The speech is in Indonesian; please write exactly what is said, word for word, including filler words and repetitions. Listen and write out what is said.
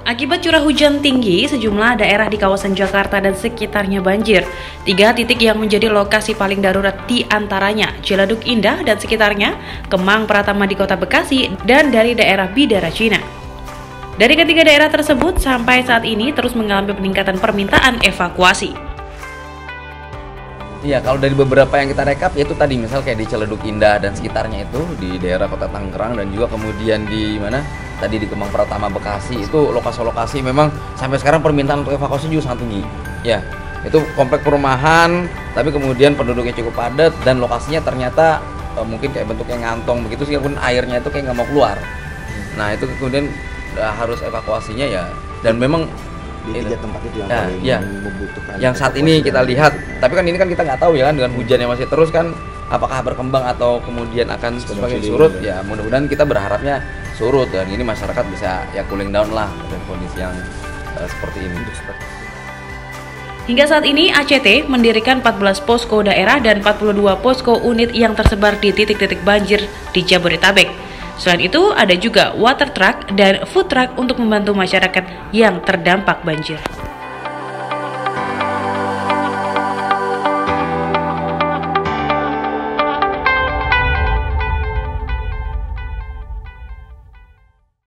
Akibat curah hujan tinggi, sejumlah daerah di kawasan Jakarta dan sekitarnya banjir. Tiga titik yang menjadi lokasi paling darurat di antaranya Ciledug Indah dan sekitarnya, Kemang Pratama di Kota Bekasi, dan dari daerah Bidara Cina. Dari ketiga daerah tersebut, sampai saat ini terus mengalami peningkatan permintaan evakuasi. Iya, kalau dari beberapa yang kita rekap, yaitu tadi misal kayak di Ciledug Indah dan sekitarnya itu, di daerah Kota Tangerang, dan juga kemudian di mana? Tadi di Kemang Pratama Bekasi, itu lokasi-lokasi memang sampai sekarang permintaan untuk evakuasi juga sangat tinggi. Ya, itu komplek perumahan, tapi kemudian penduduknya cukup padat dan lokasinya ternyata e, mungkin kayak bentuknya ngantong begitu, sehingga pun airnya itu kayak nggak mau keluar. Nah, itu kemudian e, harus evakuasinya ya, dan memang di tiga tempat itu yang ya, paling ya, membutuhkan. Yang saat ini kita lihat, tapi kan ini kan kita nggak tahu ya kan, dengan hujan yang masih terus kan, apakah berkembang atau kemudian akan semakin surut. Ya mudah-mudahan kita berharapnya surut, dan ini masyarakat bisa ya cooling down lah dengan kondisi yang uh, seperti ini. Hingga saat ini A C T mendirikan empat belas posko daerah dan empat puluh dua posko unit yang tersebar di titik-titik banjir di Jabodetabek. Selain itu, ada juga water truck dan food truck untuk membantu masyarakat yang terdampak banjir.